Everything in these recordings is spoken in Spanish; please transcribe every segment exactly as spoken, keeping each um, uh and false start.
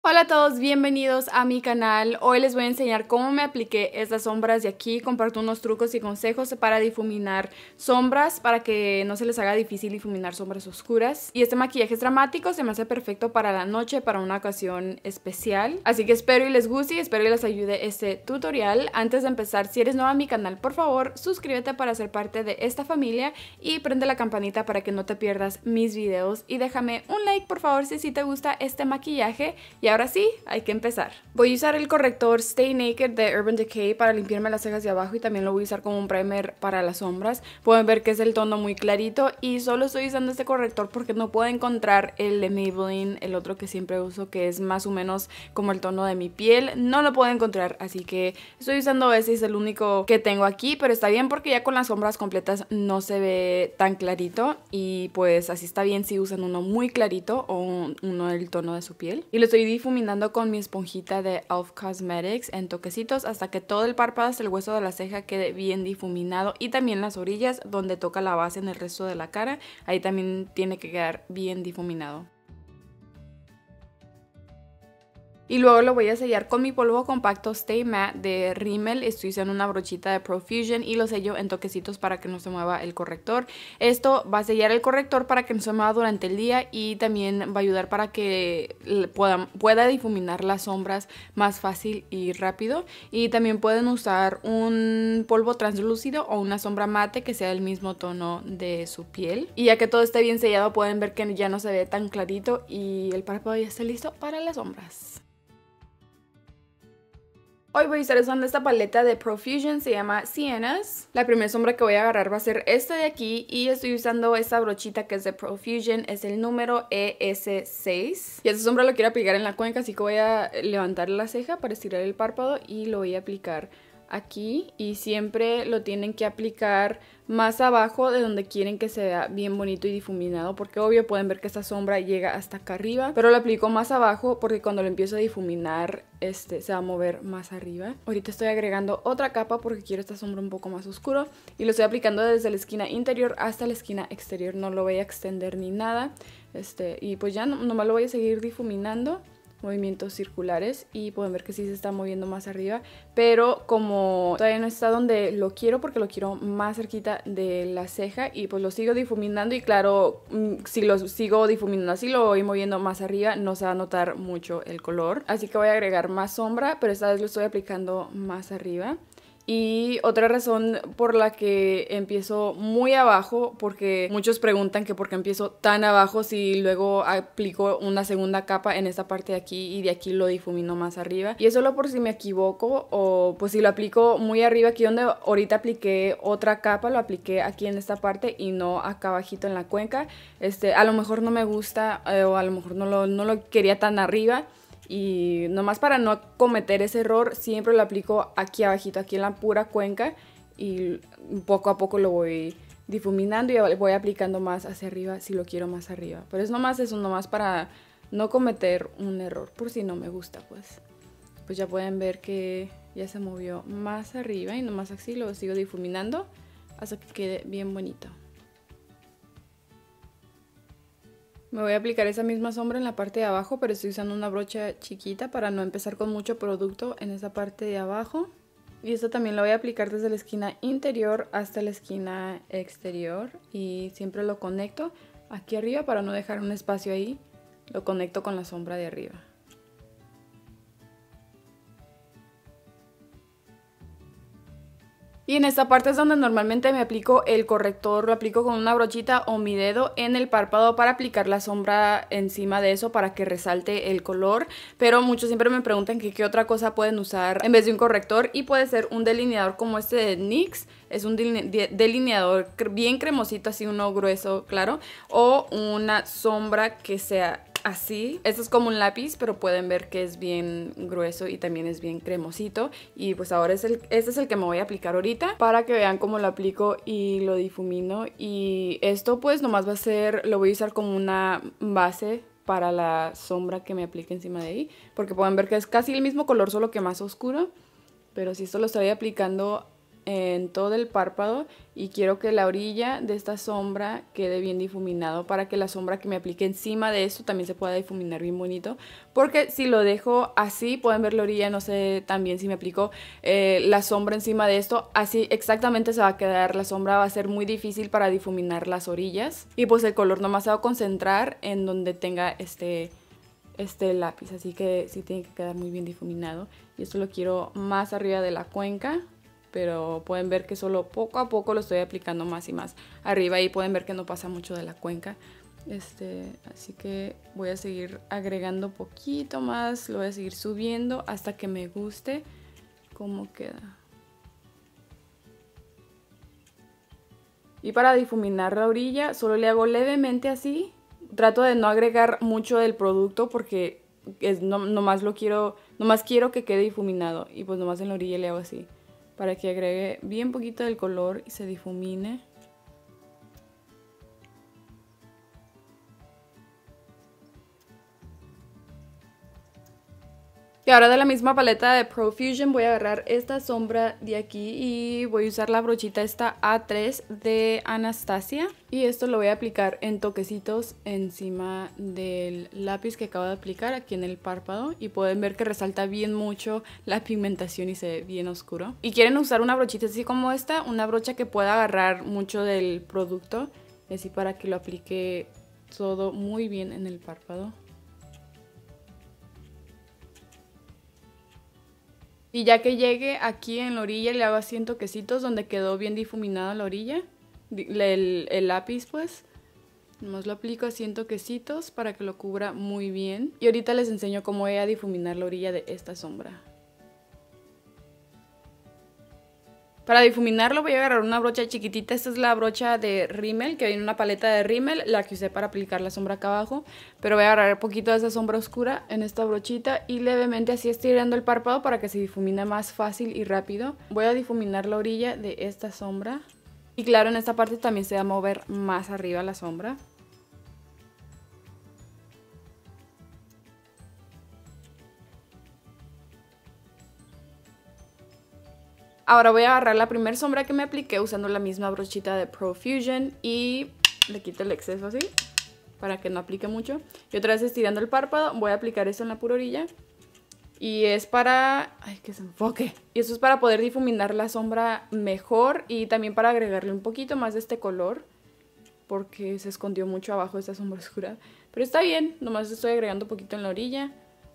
Hola a todos, bienvenidos a mi canal. Hoy les voy a enseñar cómo me apliqué estas sombras de aquí. Comparto unos trucos y consejos para difuminar sombras, para que no se les haga difícil difuminar sombras oscuras. Y este maquillaje es dramático, se me hace perfecto para la noche, para una ocasión especial. Así que espero y les guste y espero y les ayude este tutorial. Antes de empezar, si eres nueva a mi canal, por favor, suscríbete para ser parte de esta familia y prende la campanita para que no te pierdas mis videos. Y déjame un like, por favor, si sí te gusta este maquillaje. Y ahora sí, hay que empezar. Voy a usar el corrector Stay Naked de Urban Decay para limpiarme las cejas de abajo y también lo voy a usar como un primer para las sombras. Pueden ver que es el tono muy clarito y solo estoy usando este corrector porque no puedo encontrar el de Maybelline, el otro que siempre uso, que es más o menos como el tono de mi piel. No lo puedo encontrar, así que estoy usando ese, es el único que tengo aquí, pero está bien porque ya con las sombras completas no se ve tan clarito y pues así está bien si usan uno muy clarito o uno del tono de su piel. Y lo estoy difuminando con mi esponjita de e l f Cosmetics en toquecitos hasta que todo el párpado hasta el hueso de la ceja quede bien difuminado, y también las orillas donde toca la base en el resto de la cara, ahí también tiene que quedar bien difuminado. Y luego lo voy a sellar con mi polvo compacto Stay Matte de Rimmel. Estoy usando una brochita de Profusion y lo sello en toquecitos para que no se mueva el corrector. Esto va a sellar el corrector para que no se mueva durante el día y también va a ayudar para que pueda, pueda difuminar las sombras más fácil y rápido. Y también pueden usar un polvo translúcido o una sombra mate que sea del mismo tono de su piel. Y ya que todo esté bien sellado, pueden ver que ya no se ve tan clarito y el párpado ya está listo para las sombras. Hoy voy a estar usando esta paleta de Profusion, se llama Siennas. La primera sombra que voy a agarrar va a ser esta de aquí y estoy usando esta brochita que es de Profusion, es el número E S seis. Y esta sombra lo quiero aplicar en la cuenca, así que voy a levantar la ceja para estirar el párpado y lo voy a aplicar aquí, y siempre lo tienen que aplicar más abajo de donde quieren que se vea bien bonito y difuminado, porque obvio pueden ver que esta sombra llega hasta acá arriba, pero lo aplico más abajo porque cuando lo empiezo a difuminar este se va a mover más arriba. Ahorita estoy agregando otra capa porque quiero esta sombra un poco más oscuro y lo estoy aplicando desde la esquina interior hasta la esquina exterior, no lo voy a extender ni nada, este y pues ya no, nomás lo voy a seguir difuminando, movimientos circulares, y pueden ver que sí se está moviendo más arriba, pero como todavía no está donde lo quiero porque lo quiero más cerquita de la ceja, y pues lo sigo difuminando, y claro, si lo sigo difuminando así, lo voy moviendo más arriba, no se va a notar mucho el color, así que voy a agregar más sombra, pero esta vez lo estoy aplicando más arriba. Y otra razón por la que empiezo muy abajo, porque muchos preguntan que por qué empiezo tan abajo si luego aplico una segunda capa en esta parte de aquí y de aquí lo difumino más arriba. Y es solo por si me equivoco, o pues si lo aplico muy arriba, aquí donde ahorita apliqué otra capa, lo apliqué aquí en esta parte y no acá abajito en la cuenca. Este, a lo mejor no me gusta, eh, o a lo mejor no lo, no lo quería tan arriba. Y nomás para no cometer ese error, siempre lo aplico aquí abajito, aquí en la pura cuenca, y poco a poco lo voy difuminando y voy aplicando más hacia arriba si lo quiero más arriba. Pero es nomás eso, nomás para no cometer un error, por si no me gusta, pues. Pues ya pueden ver que ya se movió más arriba y nomás así lo sigo difuminando hasta que quede bien bonito. Me voy a aplicar esa misma sombra en la parte de abajo, pero estoy usando una brocha chiquita para no empezar con mucho producto en esa parte de abajo. Y esto también lo voy a aplicar desde la esquina interior hasta la esquina exterior. Y siempre lo conecto aquí arriba para no dejar un espacio ahí. Lo conecto con la sombra de arriba. Y en esta parte es donde normalmente me aplico el corrector, lo aplico con una brochita o mi dedo en el párpado para aplicar la sombra encima de eso para que resalte el color. Pero muchos siempre me preguntan que qué otra cosa pueden usar en vez de un corrector, y puede ser un delineador como este de NYX. Es un delineador bien cremosito, así uno grueso, claro, o una sombra que sea así. Esto es como un lápiz, pero pueden ver que es bien grueso y también es bien cremosito. Y pues ahora es el, este es el que me voy a aplicar ahorita para que vean cómo lo aplico y lo difumino. Y esto pues nomás va a ser, lo voy a usar como una base para la sombra que me aplique encima de ahí, porque pueden ver que es casi el mismo color, solo que más oscuro. Pero si esto lo estoy aplicando en todo el párpado y quiero que la orilla de esta sombra quede bien difuminado para que la sombra que me aplique encima de esto también se pueda difuminar bien bonito, porque si lo dejo así, pueden ver la orilla, no sé también si me aplico eh, la sombra encima de esto, así exactamente se va a quedar, la sombra va a ser muy difícil para difuminar las orillas y pues el color nomás se va a concentrar en donde tenga este, este lápiz, así que sí tiene que quedar muy bien difuminado y esto lo quiero más arriba de la cuenca. Pero pueden ver que solo poco a poco lo estoy aplicando más y más arriba y pueden ver que no pasa mucho de la cuenca. Este, así que voy a seguir agregando poquito más, lo voy a seguir subiendo hasta que me guste cómo queda. Y para difuminar la orilla solo le hago levemente así. Trato de no agregar mucho del producto porque es, no, nomás lo quiero, nomás quiero que quede difuminado y pues nomás en la orilla le hago así, para que agregue bien poquito del color y se difumine. Y ahora de la misma paleta de Profusion voy a agarrar esta sombra de aquí y voy a usar la brochita esta A tres de Anastasia. Y esto lo voy a aplicar en toquecitos encima del lápiz que acabo de aplicar aquí en el párpado. Y pueden ver que resalta bien mucho la pigmentación y se ve bien oscuro. Y quieren usar una brochita así como esta, una brocha que pueda agarrar mucho del producto. Y así para que lo aplique todo muy bien en el párpado. Y ya que llegue aquí en la orilla le hago así en toquecitos donde quedó bien difuminada la orilla, el, el lápiz pues. Nomás lo aplico así en toquecitos para que lo cubra muy bien. Y ahorita les enseño cómo voy a difuminar la orilla de esta sombra. Para difuminarlo voy a agarrar una brocha chiquitita, esta es la brocha de Rimmel, que viene en una paleta de Rimmel, la que usé para aplicar la sombra acá abajo. Pero voy a agarrar un poquito de esa sombra oscura en esta brochita y levemente así estirando el párpado para que se difumine más fácil y rápido. Voy a difuminar la orilla de esta sombra. Y claro, en esta parte también se va a mover más arriba la sombra. Ahora voy a agarrar la primera sombra que me apliqué usando la misma brochita de Profusion y le quito el exceso así para que no aplique mucho. Y otra vez estirando el párpado voy a aplicar eso en la pura orilla. Y es para... ¡ay, que se enfoque! Y eso es para poder difuminar la sombra mejor y también para agregarle un poquito más de este color, porque se escondió mucho abajo de esta sombra oscura. Pero está bien, nomás estoy agregando un poquito en la orilla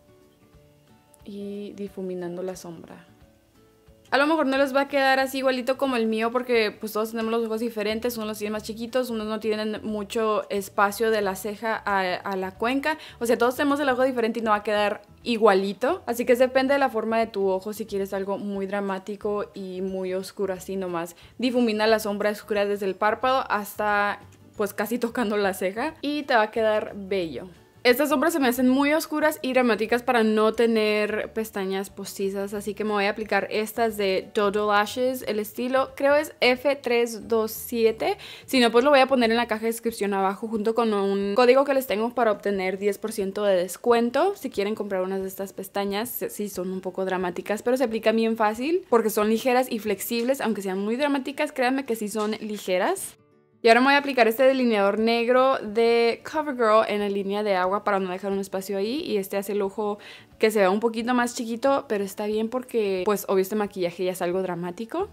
y difuminando la sombra. A lo mejor no les va a quedar así igualito como el mío porque pues todos tenemos los ojos diferentes, unos los tienen más chiquitos, unos no tienen mucho espacio de la ceja a, a la cuenca. O sea, todos tenemos el ojo diferente y no va a quedar igualito. Así que depende de la forma de tu ojo, si quieres algo muy dramático y muy oscuro así nomás. Difumina la sombra oscura desde el párpado hasta pues casi tocando la ceja y te va a quedar bello. Estas sombras se me hacen muy oscuras y dramáticas para no tener pestañas postizas, así que me voy a aplicar estas de Dodo Lashes. El estilo creo es F tres dos siete, si no pues lo voy a poner en la caja de descripción abajo junto con un código que les tengo para obtener diez por ciento de descuento si quieren comprar unas de estas pestañas. Sí son un poco dramáticas, pero se aplican bien fácil porque son ligeras y flexibles, aunque sean muy dramáticas, créanme que sí son ligeras. Y ahora me voy a aplicar este delineador negro de CoverGirl en la línea de agua para no dejar un espacio ahí. Y este hace el ojo que se vea un poquito más chiquito, pero está bien porque, pues, obvio este maquillaje ya es algo dramático.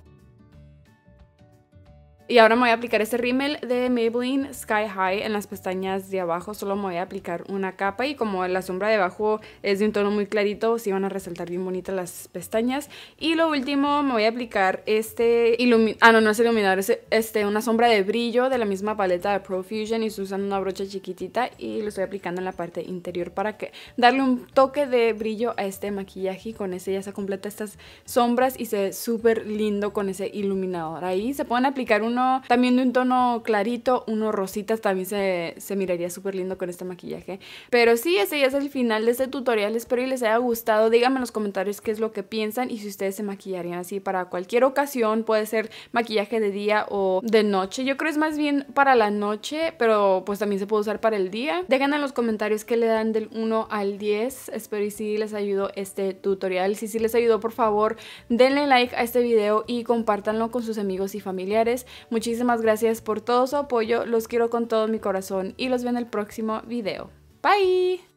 Y ahora me voy a aplicar este rímel de Maybelline Sky High en las pestañas de abajo. Solo me voy a aplicar una capa y como la sombra de abajo es de un tono muy clarito, sí van a resaltar bien bonitas las pestañas. Y lo último me voy a aplicar este iluminador, ah no, no es iluminador, es este, una sombra de brillo de la misma paleta de Profusion y estoy usando una brocha chiquitita y lo estoy aplicando en la parte interior para que darle un toque de brillo a este maquillaje y con ese ya se completa estas sombras y se ve súper lindo con ese iluminador. Ahí se pueden aplicar un uno también de un tono clarito, uno rosita, también se, se miraría súper lindo con este maquillaje. Pero sí, ese ya es el final de este tutorial. Espero que les haya gustado. Díganme en los comentarios qué es lo que piensan y si ustedes se maquillarían así para cualquier ocasión. Puede ser maquillaje de día o de noche. Yo creo es más bien para la noche, pero pues también se puede usar para el día. Dejen en los comentarios qué le dan del uno al diez. Espero y si les ayudó este tutorial. Si sí les ayudó, por favor, denle like a este video y compártanlo con sus amigos y familiares. Muchísimas gracias por todo su apoyo. Los quiero con todo mi corazón y los veo en el próximo video. Bye!